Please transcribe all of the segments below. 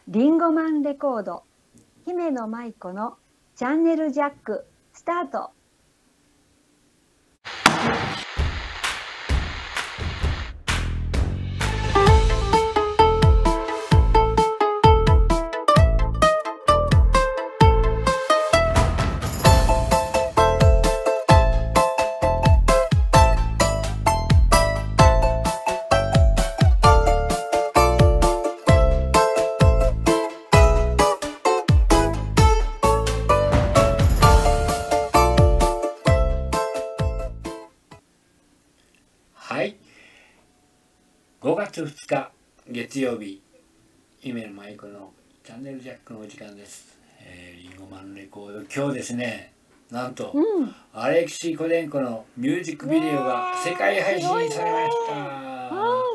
リンゴマンレコード姫野舞子のチャンネルジャックスタート。 はい、5月2日月曜日、姫野舞子のチャンネルジャックのお時間です。リンゴマンレコード、今日ですね、なんと、アレクシー・コデンコのミュージックビデオが世界配信されました。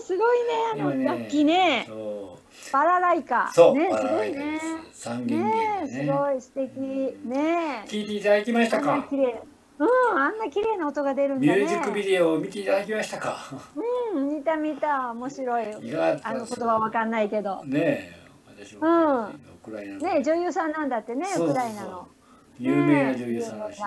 すごいね、楽器ね。バラライカ。 そう、 ね、 バすごいラライカでね。 す。3弦弦でね。 すごい素敵。ね。 聞いていただきましたか？ 綺麗。あんな綺麗な音が出るんだね。 ミュージックビデオを見ていただきましたか？ 見た見た、面白い。言葉わかんないけど。 ねえ、私もウクライナの。 ね、女優さんなんだってね、ウクライナの。 有名な女優さんらしいです。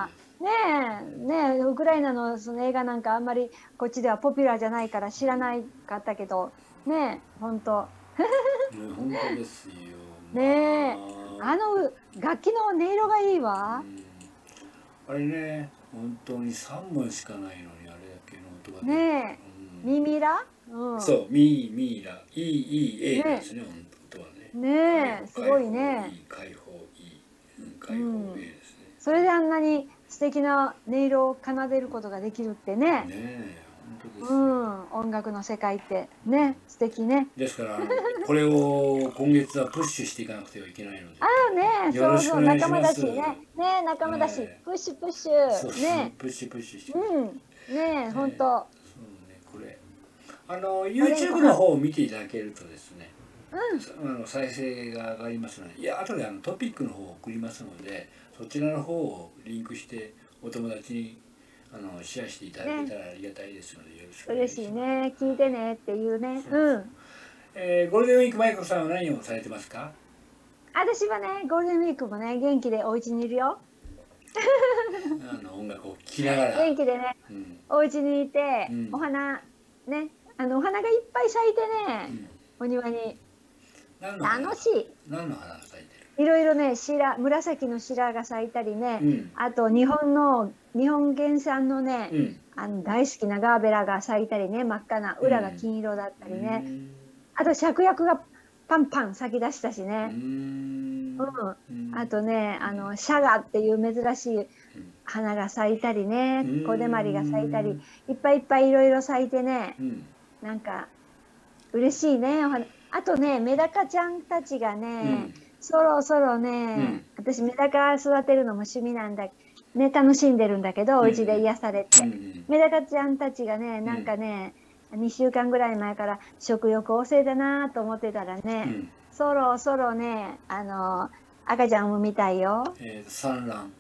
ねえ、ウクライナのその映画なんかあんまりこっちではポピュラーじゃないから知らないかったけど、ねえ、本当。 本当ですよ。 ねえ、楽器の音色がいいわ。 あれね、本当に3本しかないのにあれだけの音がねえ、ミミラ？ そう、ミーラ、EEA ですね、音はね。 ねえ、すごいね。 開放 E、開放 A ですね。 それであんなに素敵な音色を奏でることができるってね。 ねえ、本当ですよ。 音楽の世界ってね、素敵ね。 ですからこれを今月はプッシュしていかなくてはいけないので。 そうそう、仲間だしね。仲間だし、プッシュプッシュ。ね。 プッシュして。 ね、本当。 そうね、これ。YouTube の方を見ていただけるとですね。再生が上がりますので、いや、後でトピックの方を送りますので、そちらの方をリンクしてお友達にシェアしていただけたらありがたいですので、よろしくお願いします。 嬉しいね、聞いてねっていうね。 ゴールデンウィーク、舞子さんは何をされてますか？ 私はね、ゴールデンウィークもね、元気でお家にいるよ。 音楽を聴きながら。 元気でね、お家にいて、お花ね、お花がいっぱい咲いてね、お庭に。楽しい。 何の花が咲いてる？ いろいろね、紫の白が咲いたりね、あと日本原産のね、大好きなガーベラが咲いたりね、真っ赤な裏が金色だったりね、あと芍薬がパンパン咲き出したしね、あとね、シャガっていう珍しい花が咲いたりね、小手まりが咲いたり、いっぱいいっぱいいろいろ咲いてね、なんか嬉しいね。あとね、メダカちゃんたちがね、そろそろね、私メダカ育てるのも趣味なんだね、楽しんでるんだけど、お家で癒されて、メダカちゃんたちがね、なんかね、2週間ぐらい前から食欲旺盛だなと思ってたらね、そろそろね、赤ちゃん産みたいよ。 産卵。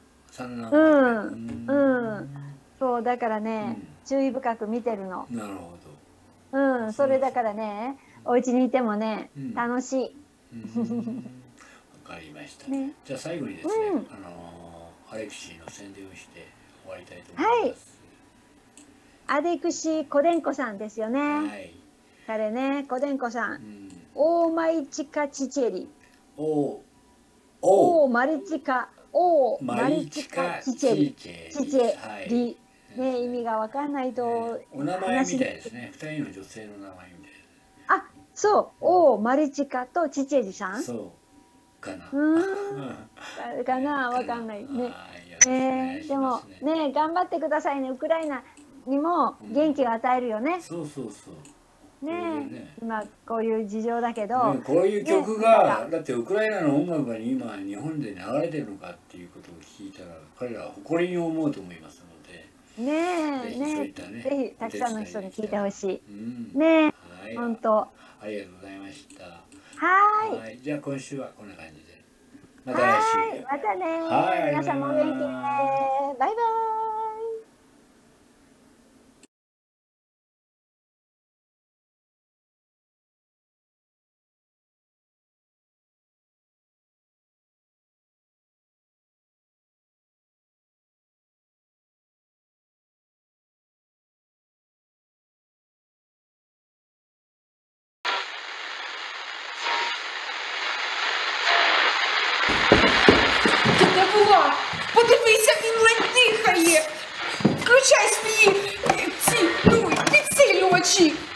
そう、だからね、注意深く見てるの。 なるほど。それだからね、お家にいてもね、楽しい。 わかりました。じゃあ最後にですね、アレクシーの宣伝をして終わりたいと思います。 アレクシー・コデンコさんですよね。彼ね、コデンコさん。オーマイチカ・チチェリ。オーマリチカ・チチェリ。チチェリ。ね、意味がわかんないと。 お名前みたいですね。2人の女性の名前みたいです。 そう、オーマリチカとチチェリさん。 そうかな。 かな、わかんないね。でもね、頑張ってくださいね。ウクライナにも元気を与えるよね。ね、今こういう事情だけど。 こういう曲がだってウクライナの音楽が今日本で流れてるのかっていうことを聞いたら、彼らは誇りに思うと思いますので。 ぜひたくさんの人に聞いてほしい。ね、本当。 ありがとうございました。 はい。 じゃあ今週はこんな感じで。 また来週。またね。皆さんもお元気で。バイバイ。 Ба, подивися, він ледь дихає. Включай свої ці, підсилювачі.